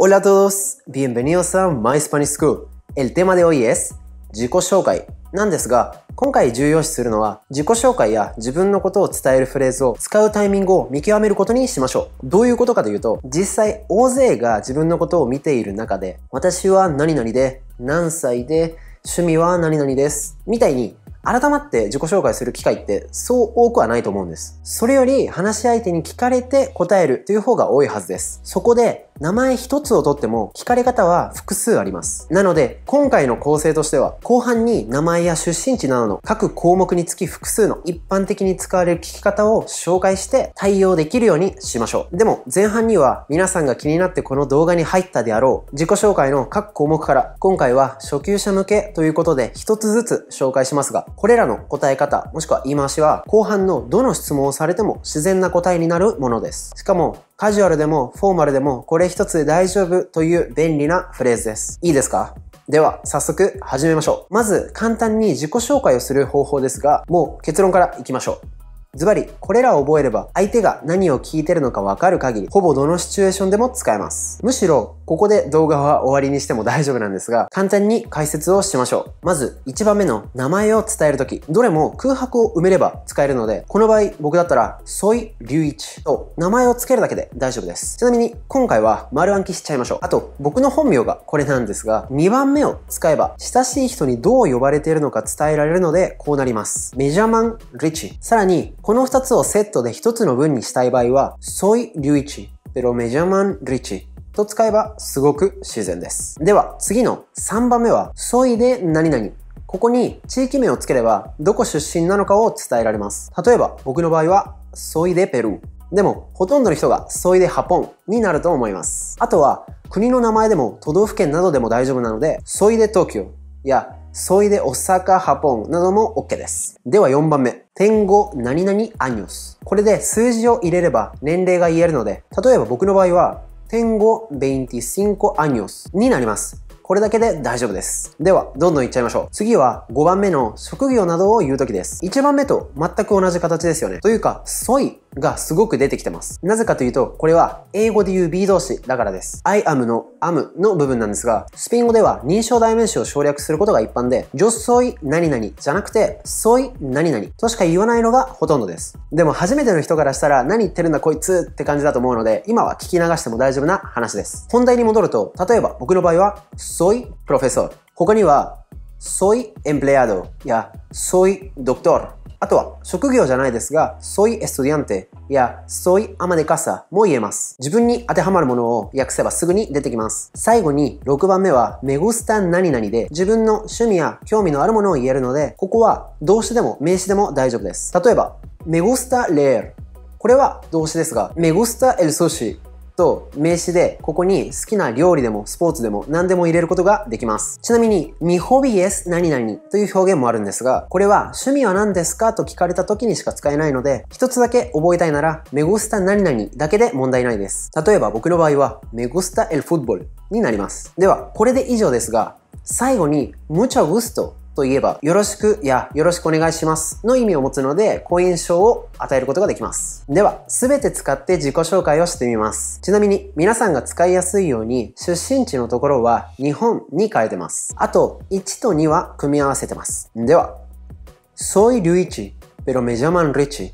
Hola a todos, bienvenidos a My Spanish School. El tema de hoy es自己紹介なんですが、今回重要視するのは自己紹介や自分のことを伝えるフレーズを使うタイミングを見極めることにしましょう。どういうことかというと、実際大勢が自分のことを見ている中で、私は何々で、何歳で、趣味は何々です、みたいに改まって自己紹介する機会ってそう多くはないと思うんです。それより話し相手に聞かれて答えるという方が多いはずです。そこで名前一つをとっても聞かれ方は複数あります。なので今回の構成としては後半に名前や出身地などの各項目につき複数の一般的に使われる聞き方を紹介して対応できるようにしましょう。でも前半には皆さんが気になってこの動画に入ったであろう自己紹介の各項目から今回は初級者向けということで一つずつ紹介しますが、これらの答え方もしくは言い回しは後半のどの質問をされても自然な答えになるものです。しかもカジュアルでもフォーマルでもこれ一つで大丈夫という便利なフレーズです。いいですか？では早速始めましょう。まず簡単に自己紹介をする方法ですが、もう結論からいきましょう。ズバリこれらを覚えれば相手が何を聞いてるのかわかる限りほぼどのシチュエーションでも使えます。むしろここで動画は終わりにしても大丈夫なんですが、簡単に解説をしましょう。まず1番目の名前を伝えるとき、どれも空白を埋めれば使えるので、この場合僕だったらSoy Ryuichiと名前を付けるだけで大丈夫です。ちなみに今回は丸暗記しちゃいましょう。あと僕の本名がこれなんですが、2番目を使えば親しい人にどう呼ばれているのか伝えられるのでこうなります。メジャマン・リチ。さらにこの2つをセットで1つの文にしたい場合は Soy Ryuichi pero me llaman Richieと使えばすごく自然です。では次の3番目は Soy de 何々。ここに地域名をつければどこ出身なのかを伝えられます。例えば僕の場合は Soy de Perú。でもほとんどの人が Soy de Japón になると思います。あとは国の名前でも都道府県などでも大丈夫なので Soy de Tokio やSoy de Osaka, Japón なども OK です。では4番目。Tengo 何々 años。これで数字を入れれば年齢が言えるので、例えば僕の場合は Tengo 25 años になります。これだけで大丈夫です。では、どんどんいっちゃいましょう。次は5番目の職業などを言うときです。1番目と全く同じ形ですよね。というか、soy がすごく出てきてます。なぜかというと、これは英語で言う be 動詞だからです。I am の am の部分なんですが、スペイン語では認証代名詞を省略することが一般で、yo soy 何々じゃなくて、soy 何々としか言わないのがほとんどです。でも初めての人からしたら何言ってるんだこいつって感じだと思うので、今は聞き流しても大丈夫な話です。本題に戻ると、例えば僕の場合は、Soy profesor。他には Soy empleado や Soy doctor。あとは職業じゃないですが Soy estudiante や Soy ama de casa も言えます。自分に当てはまるものを訳せばすぐに出てきます。最後に6番目は Me gusta 何々で自分の趣味や興味のあるものを言えるので、ここは動詞でも名詞でも大丈夫です。例えば Me gusta leer。これは動詞ですが Me gusta el sushiと名詞でここに好きな料理でもスポーツでも何でも入れることができます。ちなみにmi hobby es 何々という表現もあるんですが、これは趣味は何ですかと聞かれた時にしか使えないので、一つだけ覚えたいならme gusta 何々だけで問題ないです。例えば僕の場合はme gusta el fútbol になります。ではこれで以上ですが、最後にmucho gustoといえば、よろしくやよろしくお願いしますの意味を持つので、好印象を与えることができます。では、すべて使って自己紹介をしてみます。ちなみに、皆さんが使いやすいように、出身地のところは日本に変えてます。あと、1と2は組み合わせてます。では、Soy Ryuichi, pero me llaman Richie.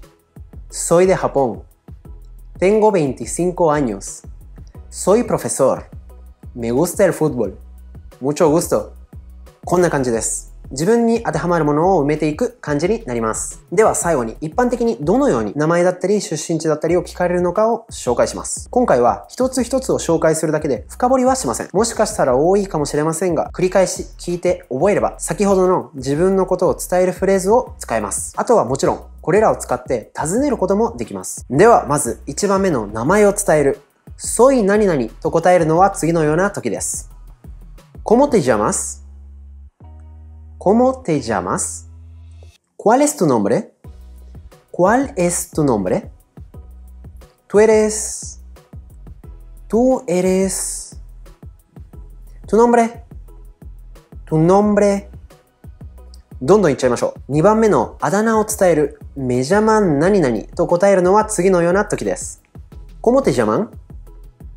Soy de Japón. Tengo 25 años. Soy profesor. Me gusta el fútbol. Mucho gusto. こんな感じです。自分に当てはまるものを埋めていく感じになります。では最後に一般的にどのように名前だったり出身地だったりを聞かれるのかを紹介します。今回は一つ一つを紹介するだけで深掘りはしません。もしかしたら多いかもしれませんが、繰り返し聞いて覚えれば先ほどの自分のことを伝えるフレーズを使えます。あとはもちろんこれらを使って尋ねることもできます。ではまず1番目の名前を伝える。Soy 何々と答えるのは次のような時です。¿Cómo te llamas? ¿Cómo te llamas? ¿Cuál es tu nombre? ¿Cuál es tu nombre? Tú eres. Tu nombre. Tu nombre. どんどんいっちゃいましょう。2番目のあだ名を伝える。Me llaman 何々と答えるのは次のような時です。¿Cómo te llaman?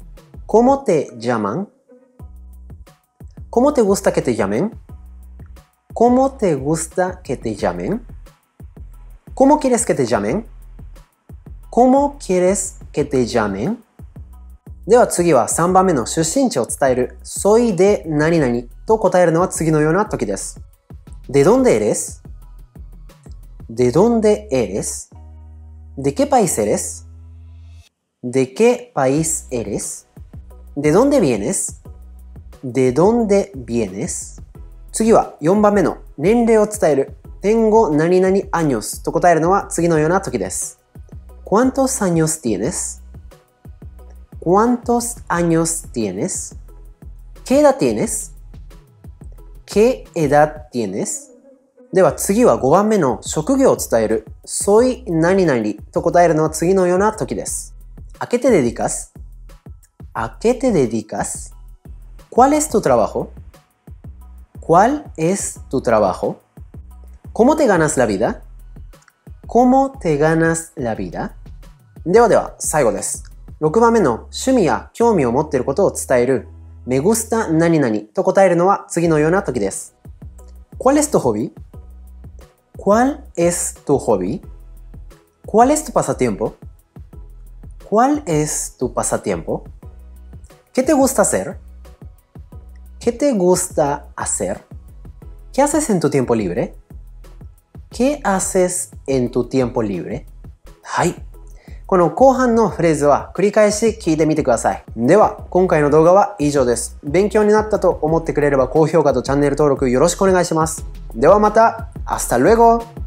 ¿Cómo te llaman? ¿Cómo te gusta que te llamen? ¿Cómo te gusta que te llamen? ¿Cómo quieres que te llamen? ¿Cómo quieres que te llamen? では次は3番目の出身地を伝える soy de 何々と答えるのは次のような時です。¿De dónde eres? ¿De dónde eres? ¿De qué país eres? ¿De qué país eres? ¿De dónde vienes? ¿De dónde vienes? 次は4番目の年齢を伝える Tengo 何々 años と答えるのは次のような時です。¿Cuántos años tienes? ¿Cuántos años tienes? ¿Qué edad tienes? ¿Qué edad tienes? では次は5番目の職業を伝える Soy 何々と答えるのは次のような時です。¿A qué te dedicas? ¿A qué te dedicas? ¿Cuál es tu trabajo? ¿Cuál es tu trabajo? ¿Cómo te ganas la vida? ¿Cómo te ganas la vida? では最後です。6番目の趣味や興味を持っていることを伝える Me gusta 何々と答えるのは次のような時です。¿Cuál es tu hobby? ¿Cuál es tu hobby? ¿Cuál es tu pasatiempo? ¿Cuál es tu pasatiempo? ¿Qué te gusta hacer? ¿Qué te gusta hacer? ¿Qué haces en tu tiempo libre? ¿Qué haces en tu tiempo libre? はい。この後半のフレーズは繰り返し聞いてみてください。では、今回の動画は以上です。勉強になったと思ってくれれば高評価とチャンネル登録よろしくお願いします。ではまた、hasta luego!